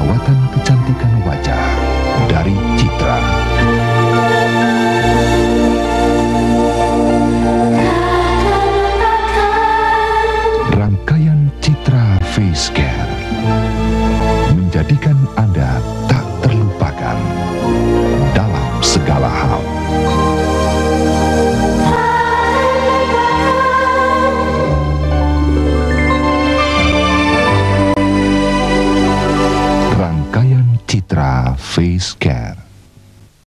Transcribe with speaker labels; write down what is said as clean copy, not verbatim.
Speaker 1: perawatan kecantikan wajah dari Citra. Rangkaian Citra Face Care menjadikan Anda tak terlupakan dalam segala hal. Rangkaian Citra Face Care.